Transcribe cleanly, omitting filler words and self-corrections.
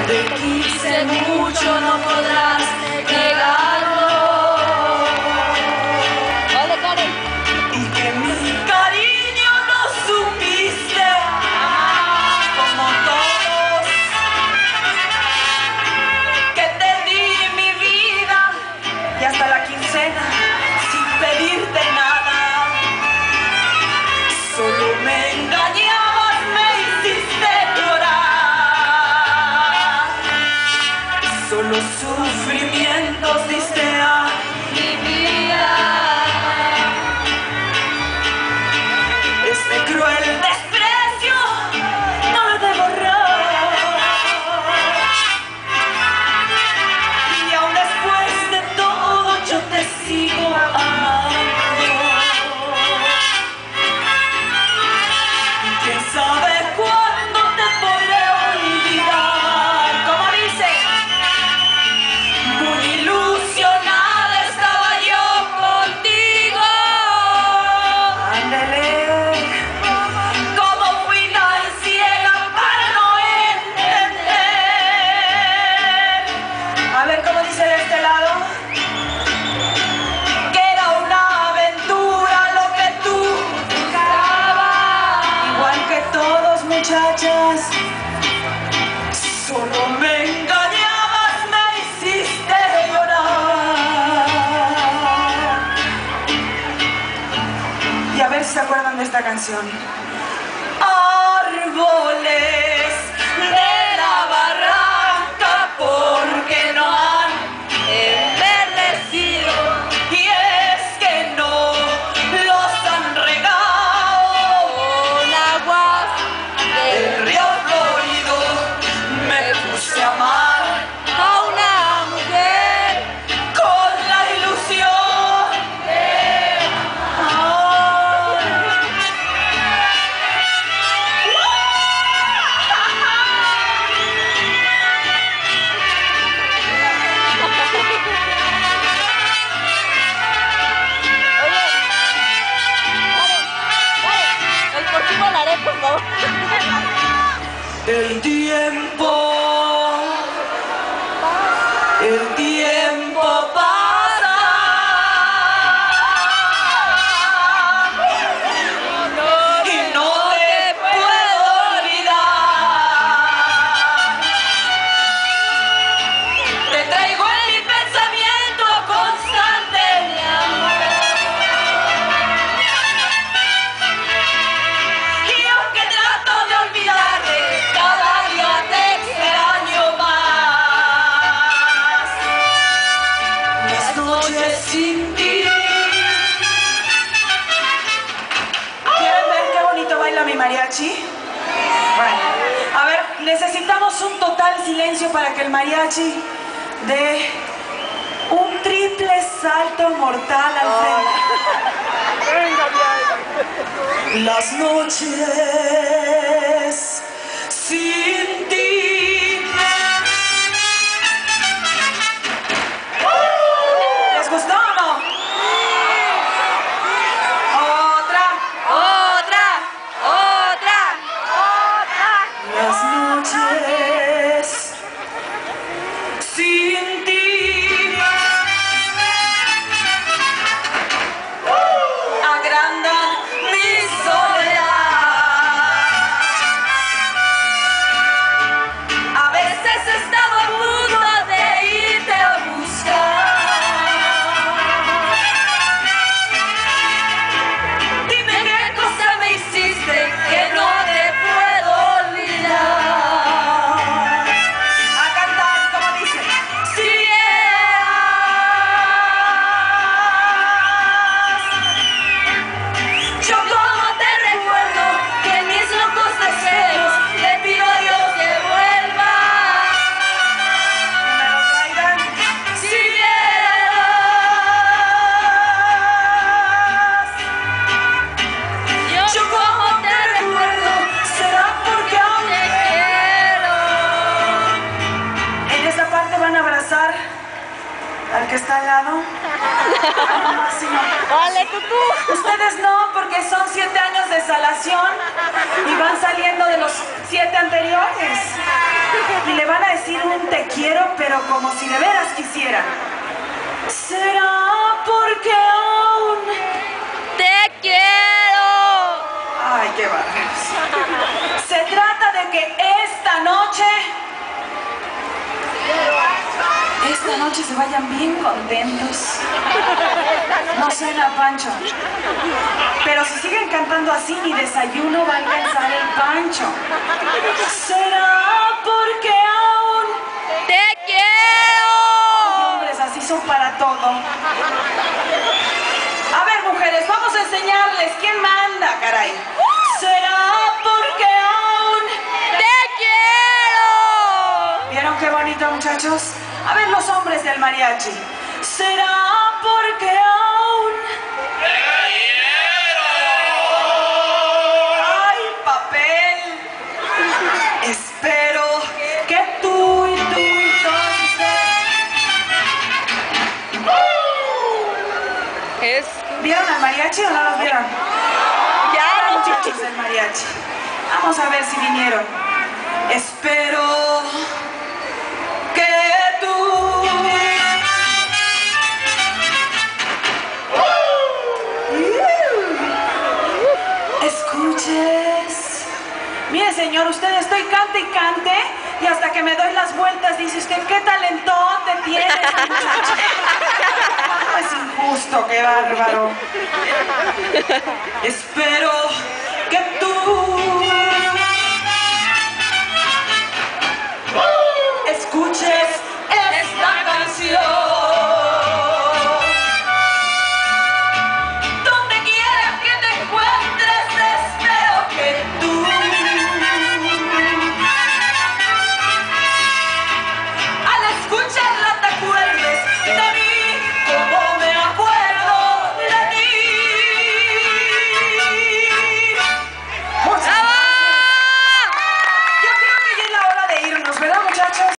Te quise mucho, no podrás negarlo. Ole, Karen. Y que mi cariño no supiste amar como todos. Que te di mi vida y hasta la quincena sin pedirte nada. Solo me engañabas, me hiciste llorar. Solo sufrimientos diste a mi vida. Este cruel desprecio no lo de borrar. Y aún después de todo yo te sigo amando. ¿Quién sabe cuándo te podré olvidar? Como dice, muy ilusionada estaba yo contigo. Ándele, como fui tan ciega para no entender. A ver, ¿cómo dice de este lado? Que era una aventura lo que tú buscabas. Igual que todos, muchachas, solo me engañabas, me hiciste llorar. Y a ver si se acuerdan de esta canción. Árboles de la barranca, porque no han enverdecido. Y es que no los han regado Con aguas el río florido. Me puse a amar a una mujer. con la ilusión de amar. Oye, Karen, el próximo lo haré, por favor. El tiempo pasa y no te puedo olvidar. Te traigo en mi pensamiento constante, mi amor. Y aunque trato de olvidarte, cada día te extraño más. Las noches sin ti. ¿Quieren ver qué bonito baila mi mariachi? Bueno, a ver, necesitamos un total silencio para que el mariachi dé un triple salto mortal al frente. Las noches sin ti. ¿Les gustó o no? Otra. Las noches sin ti agrandan mi soledad. que está al lado. No, así no. Vale, tú. Ustedes no, porque son 7 años de salación y van saliendo de los 7 anteriores. Y le van a decir un te quiero, pero como si de veras quisieran. ¿Será porque aún Te quiero. ay, qué bárbaros? Se trata de que esta noche se vayan bien contentos. No suena Pancho. Pero si siguen cantando así, ni desayuno va a alcanzar el Pancho. ¿Será porque aún Te quiero. hombres así son para todo? A ver, mujeres, vamos a enseñarles quién manda, caray. ¿Será porque aún Te quiero. ¿vieron qué bonito, muchachos? A ver, los hombres del mariachi. ¿Será porque aún ¡ay, papel! Espero que tú y todos ustedes... ¿Vieron al mariachi o no los vieron? Ya, Muchachos del mariachi. Vamos a ver si vinieron. Espero que tú escuches. Mire, señor, usted estoy cante y cante y hasta que me doy las vueltas dice usted, ¿qué talentote tiene, muchacho? No, es injusto, qué bárbaro. Espero que tú escuches